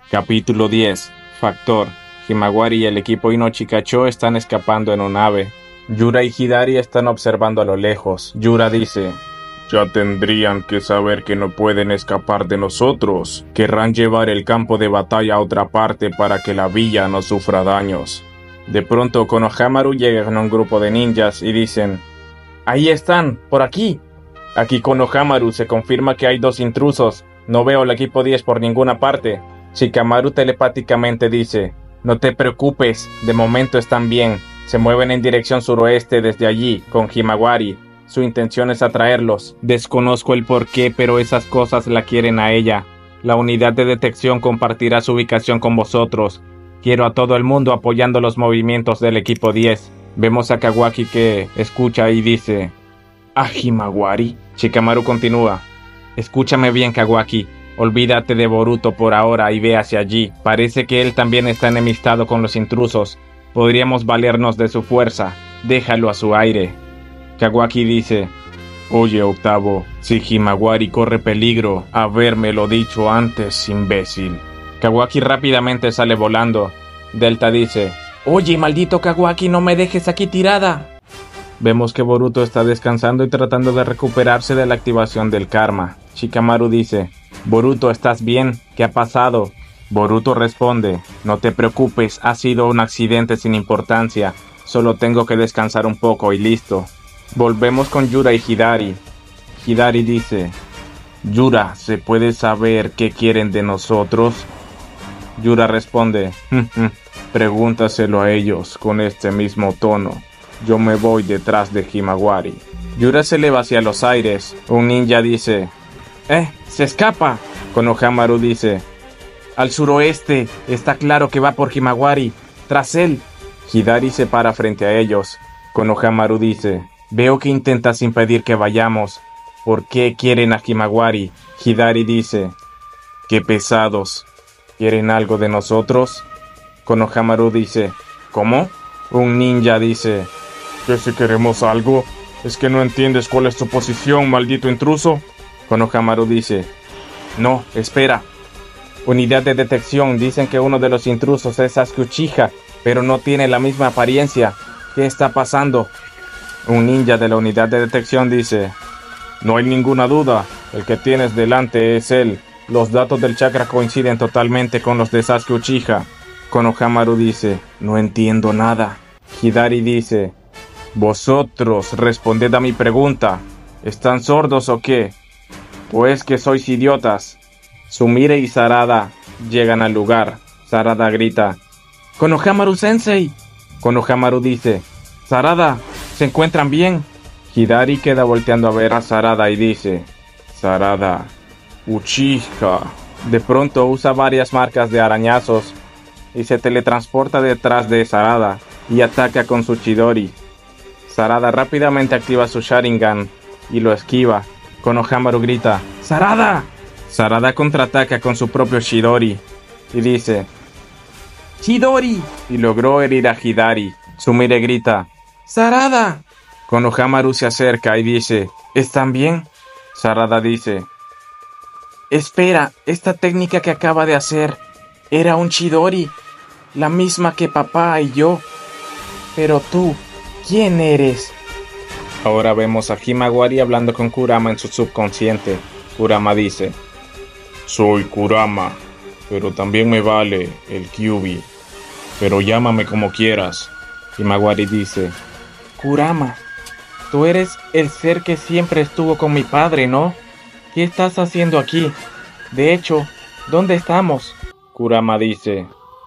Capítulo 10. Factor. Himawari y el equipo Inochikacho están escapando en un ave. Yura y Hidari están observando a lo lejos. Yura dice: ya tendrían que saber que no pueden escapar de nosotros. Querrán llevar el campo de batalla a otra parte para que la villa no sufra daños. De pronto Konohamaru llega con un grupo de ninjas y dicen: ¡ahí están! ¡Por aquí! Aquí Konohamaru, se confirma que hay 2 intrusos. No veo al equipo 10 por ninguna parte. Shikamaru telepáticamente dice: no te preocupes, de momento están bien. Se mueven en dirección suroeste desde allí, con Himawari. Su intención es atraerlos. Desconozco el porqué, pero esas cosas la quieren a ella. La unidad de detección compartirá su ubicación con vosotros. Quiero a todo el mundo apoyando los movimientos del equipo 10. Vemos a Kawaki que escucha y dice: ¿a Himawari? Shikamaru continúa: escúchame bien, Kawaki. Olvídate de Boruto por ahora y ve hacia allí. Parece que él también está enemistado con los intrusos. Podríamos valernos de su fuerza. Déjalo a su aire. Kawaki dice: oye, Octavo, si Himawari corre peligro, habérmelo dicho antes, imbécil. Kawaki rápidamente sale volando. Delta dice: oye, maldito Kawaki, no me dejes aquí tirada. Vemos que Boruto está descansando y tratando de recuperarse de la activación del karma. Shikamaru dice: Boruto, ¿estás bien? ¿Qué ha pasado? Boruto responde: no te preocupes, ha sido un accidente sin importancia. Solo tengo que descansar un poco y listo. Volvemos con Yura y Hidari. Hidari dice: Yura, ¿se puede saber qué quieren de nosotros? Yura responde: pregúntaselo a ellos con este mismo tono. Yo me voy detrás de Himawari. Yura se eleva hacia los aires. Un ninja dice: ¡se escapa! Konohamaru dice: al suroeste, está claro que va por Himawari. Tras él. Hidari se para frente a ellos. Konohamaru dice: veo que intentas impedir que vayamos. ¿Por qué quieren a Himawari? Hidari dice: qué pesados. ¿Quieren algo de nosotros? Konohamaru dice: ¿cómo? Un ninja dice: ¿que si queremos algo? ¿Es que no entiendes cuál es tu posición, maldito intruso? Konohamaru dice: no, espera. Unidad de detección, dicen que uno de los intrusos es Sasuke Uchiha, pero no tiene la misma apariencia. ¿Qué está pasando? Un ninja de la unidad de detección dice: no hay ninguna duda, el que tienes delante es él. Los datos del chakra coinciden totalmente con los de Sasuke Uchiha. Konohamaru dice: no entiendo nada. Hidari dice: vosotros, responded a mi pregunta. ¿Están sordos o qué? Pues que sois idiotas. Sumire y Sarada llegan al lugar. Sarada grita: ¡Konohamaru-sensei! Konohamaru dice: Sarada, ¿se encuentran bien? Hidari queda volteando a ver a Sarada y dice: Sarada, Uchiha. De pronto usa varias marcas de arañazos y se teletransporta detrás de Sarada y ataca con su Chidori. Sarada rápidamente activa su Sharingan y lo esquiva. Konohamaru grita: ¡Sarada! Sarada contraataca con su propio Chidori y dice: ¡Chidori! Y logró herir a Hidari. Sumire grita: ¡Sarada! Konohamaru se acerca y dice: ¿están bien? Sarada dice: espera, esta técnica que acaba de hacer era un Chidori, la misma que papá y yo. Pero tú, ¿quién eres? Ahora vemos a Himawari hablando con Kurama en su subconsciente. Kurama dice: soy Kurama, pero también me vale el Kyuubi. Pero llámame como quieras. Himawari dice: Kurama, tú eres el ser que siempre estuvo con mi padre, ¿no? ¿Qué estás haciendo aquí? De hecho, ¿dónde estamos? Kurama dice: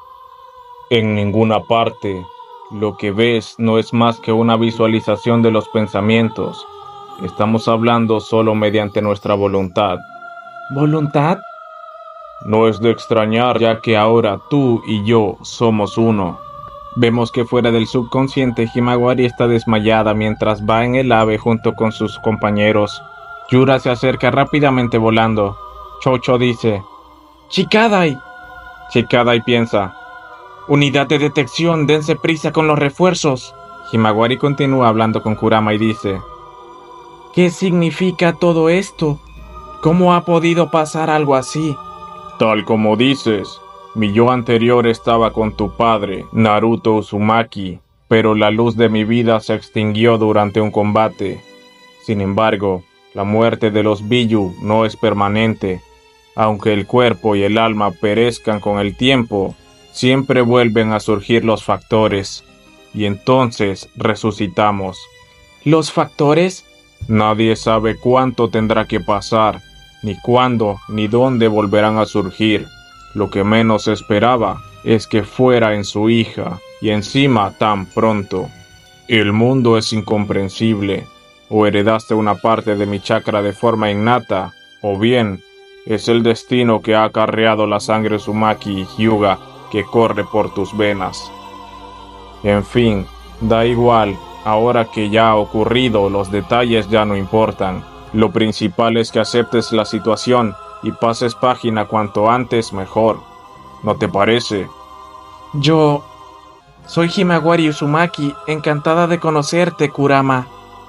en ninguna parte. Lo que ves no es más que una visualización de los pensamientos. Estamos hablando solo mediante nuestra voluntad. ¿Voluntad? No es de extrañar, ya que ahora tú y yo somos uno. Vemos que fuera del subconsciente Himawari está desmayada mientras va en el ave junto con sus compañeros. Yura se acerca rápidamente volando. Chocho dice: ¡Chikadai! Chikadai piensa: unidad de detección, dense prisa con los refuerzos. Himawari continúa hablando con Kurama y dice: ¿qué significa todo esto? ¿Cómo ha podido pasar algo así? Tal como dices, Mi yo anterior estaba con tu padre, Naruto Uzumaki, pero la luz de mi vida se extinguió durante un combate. Sin embargo, la muerte de los Biju no es permanente. Aunque el cuerpo y el alma perezcan con el tiempo, siempre vuelven a surgir los factores, y entonces resucitamos. ¿Los factores? Nadie sabe cuánto tendrá que pasar, ni cuándo, ni dónde volverán a surgir. Lo que menos esperaba es que fuera en su hija, y encima tan pronto. El mundo es incomprensible. O heredaste una parte de mi chakra de forma innata, o bien es el destino que ha acarreado la sangre Uzumaki y Hyuga que corre por tus venas. En fin, da igual, ahora que ya ha ocurrido, los detalles ya no importan. Lo principal es que aceptes la situación y pases página cuanto antes mejor. ¿No te parece? Yo soy Himawari Uzumaki, encantada de conocerte, Kurama.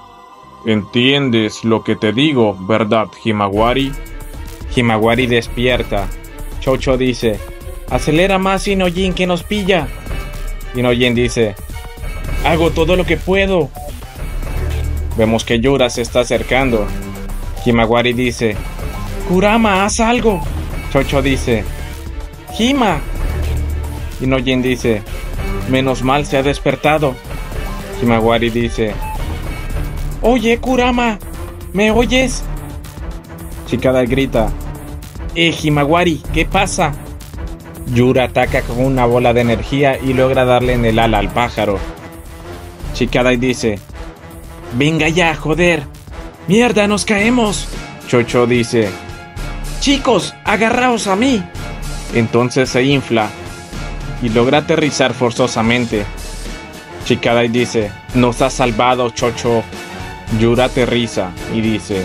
¿Entiendes lo que te digo, verdad, Himawari? Himawari despierta. Chocho dice: acelera más, Inojin, que nos pilla. Inojin dice: hago todo lo que puedo. Vemos que Yura se está acercando. Himawari dice: Kurama, haz algo. Chocho dice: Hima. Inojin dice: menos mal se ha despertado. Himawari dice: oye, Kurama, ¿me oyes? Chikadai grita: Himawari, ¿qué pasa? Yura ataca con una bola de energía y logra darle en el ala al pájaro. Chikadai dice: venga ya, joder. ¡Mierda, nos caemos! Chocho dice: chicos, agarraos a mí. Entonces se infla y logra aterrizar forzosamente. Chikadai dice: nos has salvado, Chocho. Yura aterriza y dice: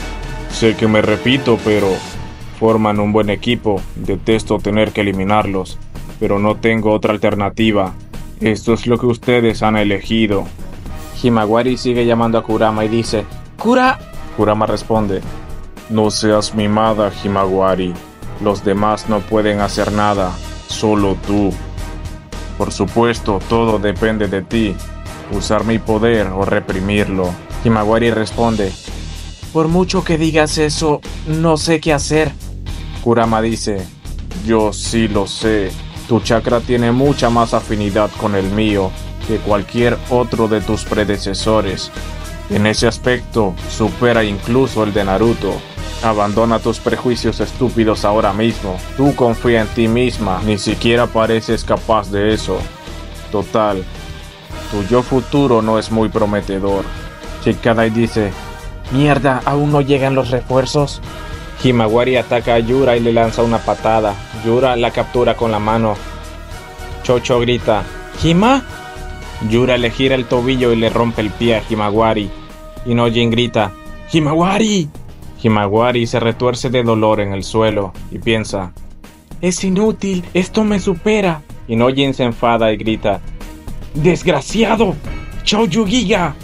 sé que me repito, pero forman un buen equipo. Detesto tener que eliminarlos, pero no tengo otra alternativa. Esto es lo que ustedes han elegido. Himawari sigue llamando a Kurama y dice: Kurama responde: no seas mimada, Himawari. Los demás no pueden hacer nada, solo tú. Por supuesto, todo depende de ti. Usar mi poder o reprimirlo. Himawari responde: por mucho que digas eso, no sé qué hacer. Kurama dice: yo sí lo sé. Tu chakra tiene mucha más afinidad con el mío que cualquier otro de tus predecesores. En ese aspecto, supera incluso el de Naruto. Abandona tus prejuicios estúpidos ahora mismo. Tú confía en ti misma, ni siquiera pareces capaz de eso. Total, tu yo futuro no es muy prometedor. Chikadai dice: mierda, ¿aún no llegan los refuerzos? Himawari ataca a Yura y le lanza una patada. Yura la captura con la mano. Chocho grita: ¿Hima? Yura le gira el tobillo y le rompe el pie a Himawari. Inojin grita: ¡Himawari! Himawari se retuerce de dolor en el suelo y piensa: es inútil, esto me supera. Inojin se enfada y grita: ¡desgraciado! ¡Chouyugiga!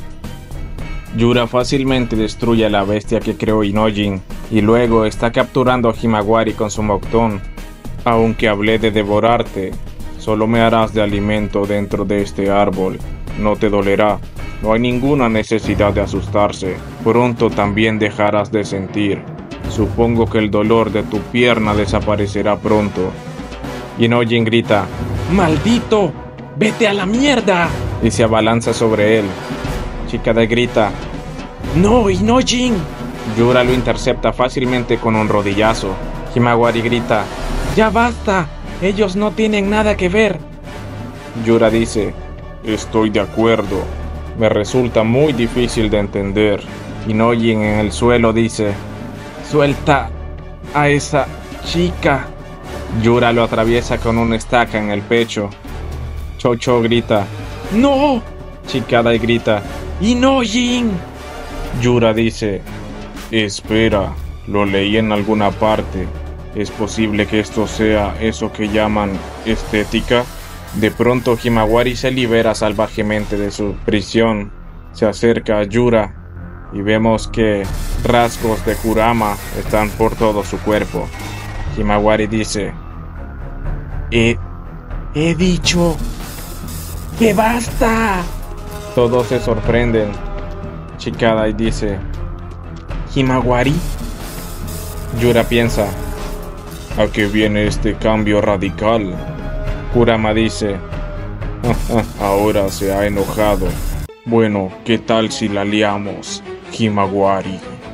Yura fácilmente destruye a la bestia que creó Inojin y luego está capturando a Himawari con su Mokton. Aunque hablé de devorarte, solo me harás de alimento dentro de este árbol. No te dolerá. No hay ninguna necesidad de asustarse. Pronto también dejarás de sentir. Supongo que el dolor de tu pierna desaparecerá pronto. Inojin grita: ¡maldito! ¡Vete a la mierda! Y se abalanza sobre él. Chikadai grita: ¡no, Inojin! Yura lo intercepta fácilmente con un rodillazo. Himawari grita: ¡ya basta! Ellos no tienen nada que ver. Yura dice: estoy de acuerdo. Me resulta muy difícil de entender. Inojin en el suelo dice: suelta a esa chica. Yura lo atraviesa con una estaca en el pecho. Chocho grita: ¡no! Chikadai grita: ¡Inojin! Yura dice: espera, lo leí en alguna parte. ¿Es posible que esto sea eso que llaman estética? De pronto Himawari se libera salvajemente de su prisión. Se acerca a Yura y vemos que rasgos de Kurama están por todo su cuerpo. Himawari dice: He dicho que basta. Todos se sorprenden. Chikadai dice: ¿Himawari? Yura piensa: ¿a qué viene este cambio radical? Kurama dice: ahora se ha enojado. Bueno, ¿qué tal si la liamos, Himawari?